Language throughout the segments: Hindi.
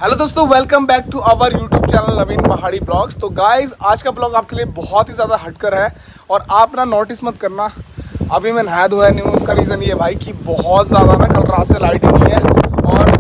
हेलो दोस्तों, welcome back to our YouTube channel Naveen Pahadi blogs. तो गाइज आज का ब्लॉग आपके लिए बहुत ही ज़्यादा हटकर है और आप ना नोटिस मत करना, अभी मैं नहाया धोया नहीं हूँ। उसका रीज़न ये है भाई कि बहुत ज़्यादा ना कल रात से लाइट ही नहीं है और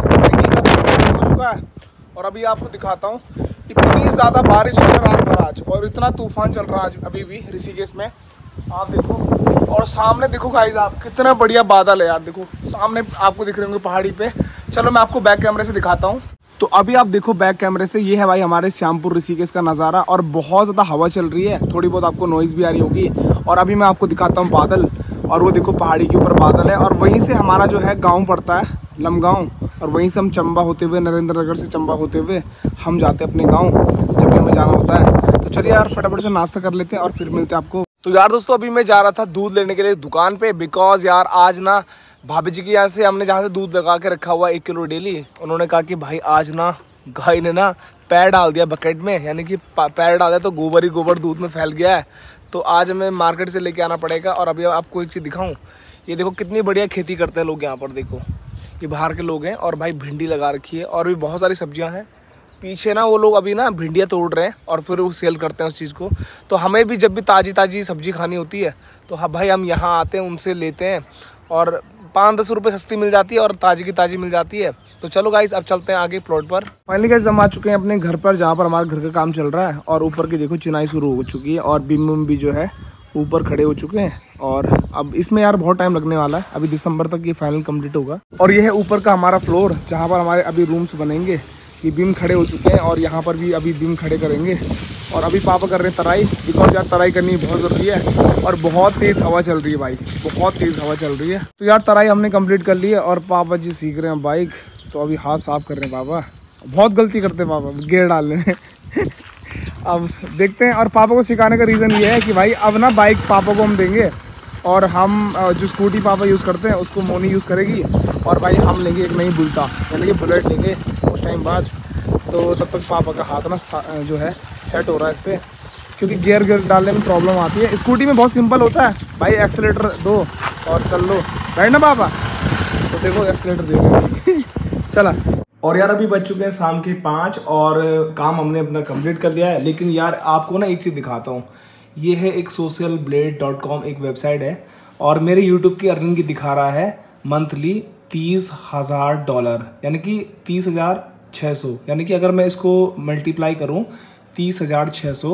हो चुका है। और अभी आपको दिखाता हूँ, इतनी ज़्यादा बारिश हुई है रात भर आज और इतना तूफान चल रहा है आज अभी भी ऋषिकेश में, आप देखो। और सामने देखो गाइज आप, कितना बढ़िया बादल है यार, देखो सामने आपको दिख रहे होंगे पहाड़ी पे। चलो मैं आपको बैक कैमरे से दिखाता हूँ। तो अभी आप देखो बैक कैमरे से, ये है भाई हमारे श्यामपुर ऋषिकेश का नज़ारा और बहुत ज़्यादा हवा चल रही है, थोड़ी बहुत आपको नॉइज़ भी आ रही होगी। और अभी मैं आपको दिखाता हूँ बादल, और वो देखो पहाड़ी के ऊपर बादल है। और वहीं से हमारा जो है गांव पड़ता है लमगांव, और वहीं से हम चंबा होते हुए, नरेंद्र नगर से चंबा होते हुए हम जाते हैं अपने गाँव जब भी हमें जाना होता है। तो चलिए यार फटाफट से नाश्ता कर लेते हैं और फिर मिलते हैं आपको। तो यार दोस्तों, अभी मैं जा रहा था दूध लेने के लिए दुकान पे, बिकॉज यार आज ना भाभी जी के यहाँ से हमने जहाँ से दूध लगा के रखा हुआ 1 किलो डेली, उन्होंने कहा कि भाई आज ना गाय ने ना पैर डाल दिया बकेट में, यानी कि पैर डाला तो गोबर ही गोबर दूध में फैल गया है। तो आज हमें मार्केट से लेके आना पड़ेगा। और अभी आपको एक चीज़ दिखाऊं, ये देखो कितनी बढ़िया खेती करते हैं लोग यहाँ पर। देखो ये बाहर के लोग हैं और भाई भिंडी लगा रखी है और भी बहुत सारी सब्जियाँ हैं पीछे ना। वो लोग अभी ना भिंडियाँ तोड़ रहे हैं और फिर वो सेल करते हैं उस चीज़ को। तो हमें भी जब भी ताज़ी ताज़ी सब्जी खानी होती है तो हाँ भाई हम यहाँ आते हैं, उनसे लेते हैं और 5-10 रुपये सस्ती मिल जाती है और ताज़ी की ताज़ी मिल जाती है। तो चलो गाइस अब चलते हैं आगे प्लॉट पर। फाइनली गाइस हम आ चुके हैं अपने घर पर, जहाँ पर हमारे घर का काम चल रहा है। और ऊपर की देखो चिनाई शुरू हो चुकी है और बीम भी जो है ऊपर खड़े हो चुके हैं। और अब इसमें यार बहुत टाइम लगने वाला है, अभी दिसंबर तक ये फाइनल कंप्लीट होगा। और ये है ऊपर का हमारा फ्लोर, जहाँ पर हमारे अभी रूम्स बनेंगे। ये बीम खड़े हो चुके हैं और यहाँ पर भी अभी बीम खड़े करेंगे। और अभी पापा कर रहे हैं तराई, बिकॉज यार तराई करनी बहुत ज़रूरी है और बहुत तेज़ हवा चल रही है भाई, बहुत तेज़ हवा चल रही है। तो यार तराई हमने कंप्लीट कर ली है और पापा जी सीख रहे हैं बाइक, तो अभी हाथ साफ कर रहे हैं पापा। बहुत गलती करते हैं पापा गियर डालने में अब देखते हैं। और पापा को सिखाने का रीज़न ये है कि भाई अब ना बाइक पापा को हम देंगे और हम जो स्कूटी पापा यूज़ करते हैं उसको मोनी यूज़ करेगी। और भाई हम लेंगे एक नई बुलटा, यानी कि बुलेट लेंगे उस टाइम बाद। तो तब तक पापा का हाथ ना जो है सेट हो रहा है इस पर, क्योंकि गियर डालने में प्रॉब्लम आती है। स्कूटी में बहुत सिंपल होता है भाई, एक्सीलेटर दो और चल लो, राइट ना पापा। तो देखो एक्सीलेटर दे रहे चला। और यार अभी बज चुके हैं शाम के 5 और काम हमने अपना कंप्लीट कर लिया है। लेकिन यार आपको ना एक चीज़ दिखाता हूँ, ये है एक socialblade.com एक वेबसाइट है और मेरे यूट्यूब की अर्निंग की दिखा रहा है मंथली $30,000, यानी कि 30,600। यानी कि अगर मैं इसको मल्टीप्लाई करूँ 30,600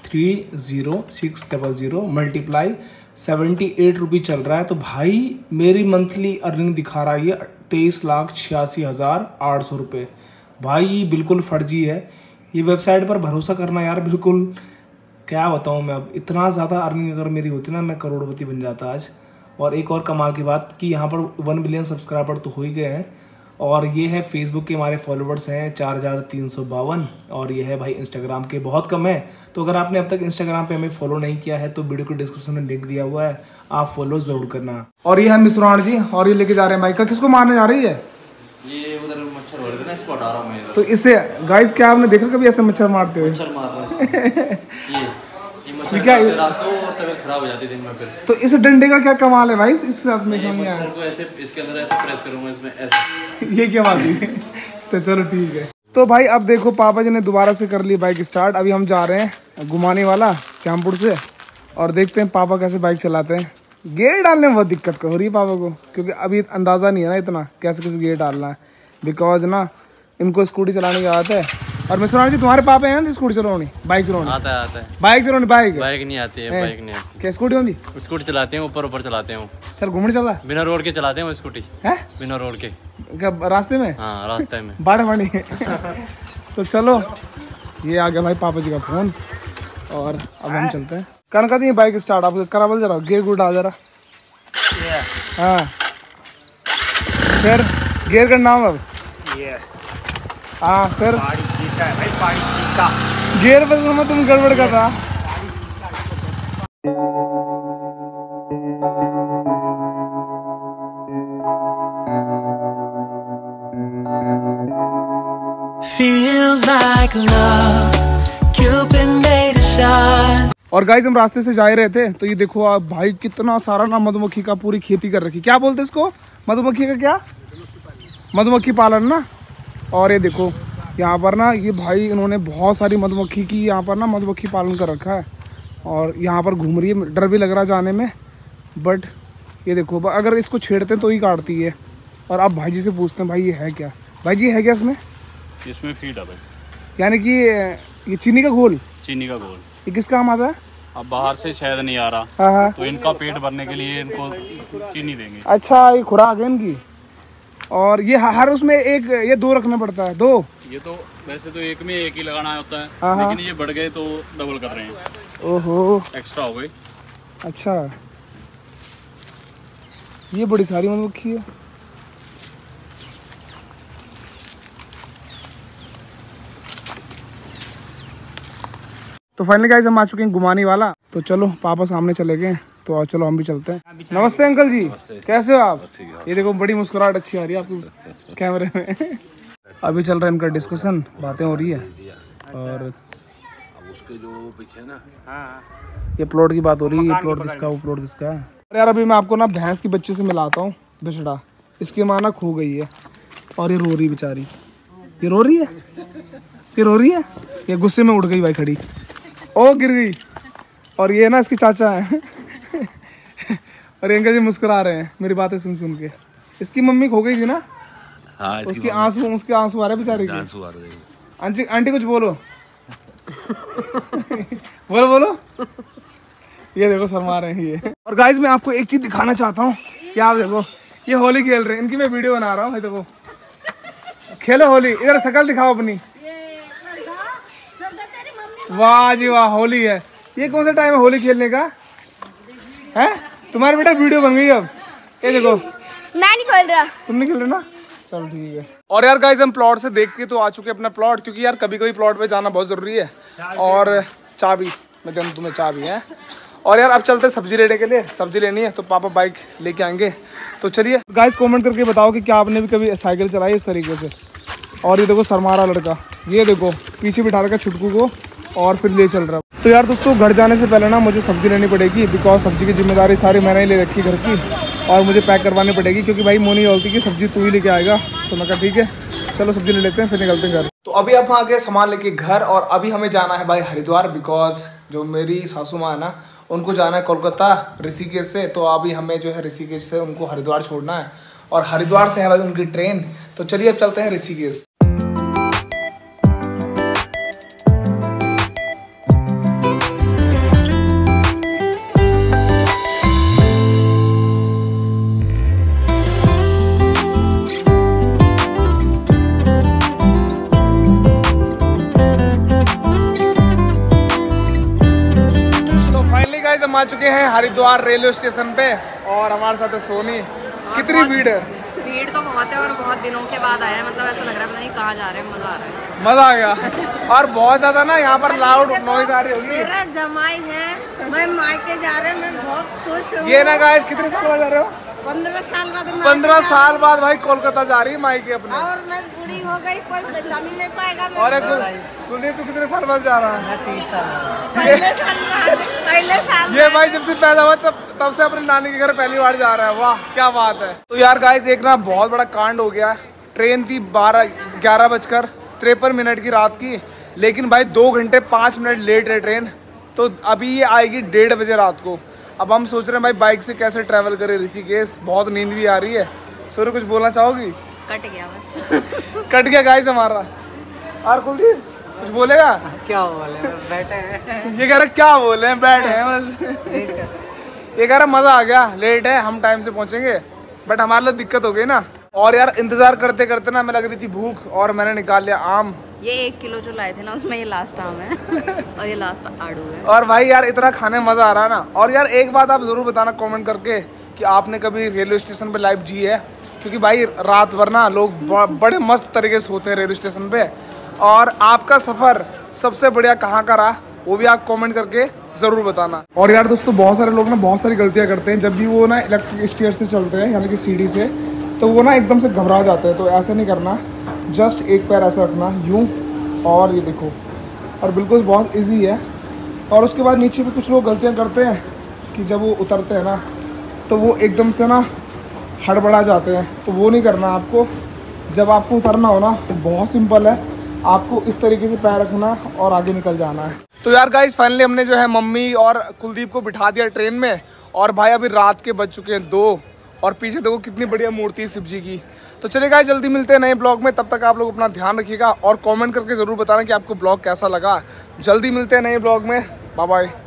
30600 मल्टीप्लाई 78 रुपये चल रहा है। तो भाई मेरी मंथली अर्निंग दिखा रहा है ये 23,86,800 रुपये। भाई बिल्कुल फर्जी है ये वेबसाइट पर भरोसा करना यार, बिल्कुल क्या बताऊँ मैं। अब इतना ज़्यादा अर्निंग अगर मेरी होती ना, मैं करोड़पति बन जाता आज। और एक और कमाल की बात कि यहाँ पर 1 बिलियन सब्सक्राइबर तो हो ही गए हैं। और ये है फेसबुक के हमारे फॉलोवर्स हैं 4,352 और ये है भाई इंस्टाग्राम के बहुत कम है। तो अगर आपने अब तक इंस्टाग्राम पे हमें फॉलो नहीं किया है तो वीडियो को डिस्क्रिप्शन में लिंक दिया हुआ है, आप फॉलो जरूर करना। और ये है मिश्रण जी और ये लेके जा रहे हैं माइका। किसको मारने जा रही है? ये उधर मच्छर हो रहे थे ना, इसको हटा रहा हूं मैं। तो इसे गाइस क्या आपने देखा कभी ऐसे मच्छर मारते हुए? मच्छर मार रहा है क्या रात को और तबीयत खराब हो जाती है दिन में फिर। तो इस डंडे का क्या कमाल है भाई इस साथ में? मच्छर को ऐसे इसके अंदर ऐसे प्रेस करूंगा इसमें ऐसे ये क्या बात है तो चलो ठीक है। तो भाई अब देखो पापा जी ने दोबारा से कर ली बाइक स्टार्ट। अभी हम जा रहे हैं घुमाने वाला श्यामपुर से और देखते हैं पापा कैसे बाइक चलाते हैं। गियर डालने में बहुत दिक्कत हो रही है पापा को, क्योंकि अभी अंदाज़ा नहीं है ना इतना कैसे कैसे गियर डालना है, बिकॉज ना इनको स्कूटी चलाने की आदत है। और मैं सुना तुम्हारे पापा हैं स्कूटी चलानी, बाइक चलानी? आता है बाइक चलानी। बाइक नहीं आती है, बाइक नहीं आती। क्या स्कूटी होती? स्कूटी चलाते हैं, ऊपर चलाते हैं। चल घूमने चला बिना रोड के चलाते हैं वो स्कूटी है, बिना रोड के। क्या रास्ते में? हाँ रास्ते में बाढ़ पानी तो चलो ये आ गया भाई पापा जी का फोन और अब हम चलते हैं। कर दी बाइक स्टार्ट, आप करा बोल जरा, गियर गुड आ जरा। हाँ फिर गियर का नाम अब हाँ फिर गियर पर तुम गड़बड़ कर रहा। Feels like love, Cupid made a shot. और गाइस हम रास्ते से जा रहे थे तो ये देखो आप भाई कितना सारा ना मधुमक्खी का पूरी खेती कर रखी। क्या बोलते इसको? मधुमक्खी का क्या? मधुमक्खी पालन ना। और ये देखो यहाँ पर ना ये भाई इन्होंने बहुत सारी मधुमक्खी की यहाँ पर ना मधुमक्खी पालन कर रखा है और यहाँ पर घूम रही है। डर भी लग रहा है जाने में, बट ये देखो अगर इसको छेड़ते तो ही काटती है। और आप भाई जी से पूछते हैं भाई ये है क्या, भाई जी है क्या इसमें? इसमें फीड है भाई, यानी कि ये चीनी का घोल? चीनी का घोल। ये किस काम आता है? अब बाहर से शहद नहीं आ रहा, हाँ, तो इनका पेट भरने के लिए इनको चीनी देंगे। अच्छा, ये खुराक है इनकी। और ये हर उसमें एक ये 2 रखना पड़ता है? 2? ये तो वैसे तो एक में एक ही लगाना होता है, हाँ। लेकिन ये बढ़ गए तो डबल कर रहे हैं। ओहो, एक्स्ट्रा हो गए। अच्छा, ये बड़ी सारी मधुमक्खी है। तो फाइनली गाइस हम आ चुके हैं गुमानी वाला। तो चलो पापा सामने चले गए, तो चलो हम भी चलते हैं। नमस्ते अंकल जी, कैसे हो आप? ये देखो बड़ी मुस्कुराहट अच्छी आ रही है आपको कैमरे में। अभी चल रहा है इनका डिस्कशन, बातें हो रही है। और उसके जो पीछे ना, ये प्लॉट की बात हो रही है, ये प्लॉट किसका, वो प्लॉट किसका है। और यार अभी मैं आपको ना भैंस की बच्चे से मिलाता हूँ, बछड़ा। इसकी माँ ना खो गई है और ये रो रही बेचारी। ये रो रही है, ये रो रही है, ये गुस्से में उठ गई भाई खड़ी, ओ गिर गई। और ये ना इसके चाचा हैं। और अंकल जी मुस्कुरा रहे हैं मेरी बातें सुन सुन के। इसकी मम्मी खो गई थी ना? हाँ, उसके आंसू आ रहे बेचारे के। आंसू आ रहे। आंटी आंटी कुछ बोलो। बोलो बोलो। ये देखो शर्मा रहे हैं ये। और गाइस मैं आपको एक चीज दिखाना चाहता हूँ, क्या आप देखो ये होली खेल रहे हैं, इनकी मैं वीडियो बना रहा हूँ। देखो खेलो होली, इधर शक्ल दिखाओ अपनी। वाह जी वाह, होली है। ये कौन सा टाइम है होली खेलने का है? तुम्हारे बेटा वीडियो बन गई अब। ये देखो मैं नहीं खेल रहा। तुम नहीं खेल रहे ना, चलो ठीक है। और यार गाइस हम प्लॉट से देख के तो आ चुके हैं अपना प्लॉट, क्योंकि यार कभी कभी प्लॉट पे जाना बहुत जरूरी है। और चाबी मैं दूं तुम्हें, चाबी है। और यार अब चलते सब्जी लेने के लिए, सब्जी लेनी है तो पापा बाइक लेके आएंगे। तो चलिए गाइस कमेंट करके बताओ कि क्या आपने भी कभी साइकिल चलाई इस तरीके से। और ये देखो शर्मारा लड़का, ये देखो पीछे बिठा रखा छुटकू को और फिर ले चल रहा। तो यार दोस्तों घर जाने से पहले ना मुझे सब्जी लेनी पड़ेगी, बिकॉज सब्जी की जिम्मेदारी सारी मैंने ही ले रखी घर की। और मुझे पैक करवानी पड़ेगी, क्योंकि भाई मोनी बोलती कि सब्जी तू ही लेके आएगा। तो मैं कहा ठीक है चलो सब्जी ले लेते हैं, फिर निकलते हैं घर। तो अभी आप आ गए सामान लेके घर, और अभी हमें जाना है भाई हरिद्वार, बिकॉज जो मेरी सासू माँ है ना उनको जाना है कोलकाता ऋषिकेश से। तो अभी हमें जो है ऋषिकेश से उनको हरिद्वार छोड़ना है, और हरिद्वार से है भाई उनकी ट्रेन। तो चलिए अब चलते हैं ऋषिकेश। हम आ चुके हैं हरिद्वार रेलवे स्टेशन पे, और हमारे साथ है सोनी। कितनी भीड़ है? भीड़ तो बहुत है, और बहुत दिनों के बाद आया है, मतलब ऐसा लग रहा है पता नहीं कहाँ जा रहे हैं। मजा आ रहा है, मजा आ गया। और बहुत ज्यादा ना यहाँ पर लाउड नॉइज आ रही होगी। मेरा जमाई है, मैं मायके जा रहे हैं, मैं बहुत खुश हूँ। ये ना गाइस कितने साल बाद जा रहे हो? 15 साल बाद। 15 साल बाद भाई कोलकाता जा रही है मायके अपने। और मैं बूढ़ी हो गई, कोई पहचान ही नहीं पाएगा। और कुलदीप तू कितने साल बाद जा रहा है? 30 साल। पहले साल ये भाई जब से पैदा हुआ तब से अपने नानी के घर पहली बार जा रहा है। वाह क्या बात है। तो यार गाइस एक ना बहुत बड़ा कांड हो गया। ट्रेन थी 11:53 की रात की, लेकिन भाई 2 घंटे 5 मिनट लेट है ट्रेन। तो अभी ये आएगी 1:30 बजे रात को। अब हम सोच रहे हैं भाई बाइक से कैसे ट्रैवल करें ऋषिकेश, बहुत नींद भी आ रही है। सूर्य कुछ बोलना चाहोगी? कट गया बस। कट गया गाइस हमारा। और कुलदीप कुछ बोलेगा? क्या बोले, बैठे हैं। ये कह रहा क्या बोले हैं, बैठे हैं बस। ये कह रहा मजा आ गया, लेट है, हम टाइम से पहुंचेंगे, बट हमारे लिए दिक्कत हो गई ना। और यार इंतजार करते करते ना मैं लग रही थी भूख, और मैंने निकाल लिया आम। ये 1 किलो जो लाए थे ना उसमें ये लास्ट आम है। और ये लास्ट आड़ू है। और भाई यार इतना खाने में मजा आ रहा है ना। और यार एक बात आप जरूर बताना कमेंट करके कि आपने कभी रेलवे स्टेशन पे लाइफ जी है, क्योंकि भाई रात भर ना लोग बड़े मस्त तरीके से होते हैं रेलवे स्टेशन पे। और आपका सफर सबसे बढ़िया कहाँ का रहा वो भी आप कमेंट करके जरूर बताना। और यार दोस्तों बहुत सारे लोग ना बहुत सारी गलतियाँ करते हैं जब भी वो ना इलेक्ट्रिक स्टेयर से चलते हैं, यानी कि सीढ़ी से, तो वो ना एकदम से घबरा जाते हैं। तो ऐसा नहीं करना, जस्ट एक पैर ऐसा रखना यूँ, और ये देखो, और बिल्कुल बहुत इजी है। और उसके बाद नीचे भी कुछ लोग गलतियाँ करते हैं कि जब वो उतरते हैं ना तो वो एकदम से ना हड़बड़ा जाते हैं। तो वो नहीं करना आपको। जब आपको उतरना हो ना तो बहुत सिंपल है, आपको इस तरीके से पैर रखना और आगे निकल जाना है। तो यार गाइस फाइनली हमने जो है मम्मी और कुलदीप को बिठा दिया ट्रेन में और भाई अभी रात के बज चुके हैं 2 और पीछे देखो कितनी बढ़िया मूर्ति है शिव जी की। तो चलिए गाइस जल्दी मिलते हैं नए ब्लॉग में, तब तक आप लोग अपना ध्यान रखिएगा और कमेंट करके ज़रूर बताना कि आपको ब्लॉग कैसा लगा। जल्दी मिलते हैं नए ब्लॉग में, बाय बाय।